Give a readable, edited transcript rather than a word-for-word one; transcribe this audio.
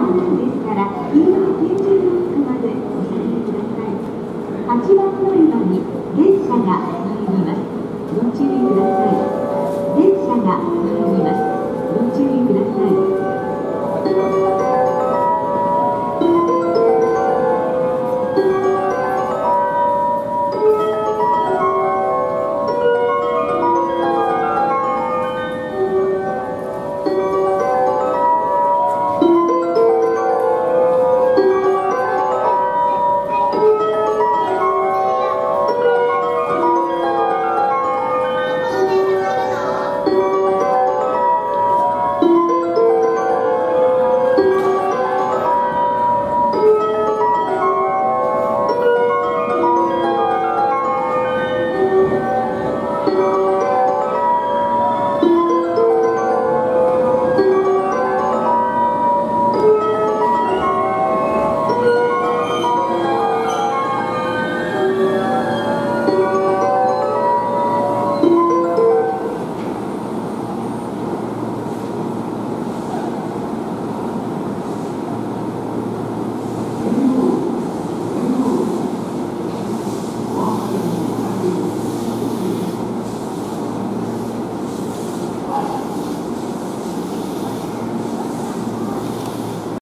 案内ですから、黄色い点字ブロックまでお下がりください。8番乗り場に電車が入ります。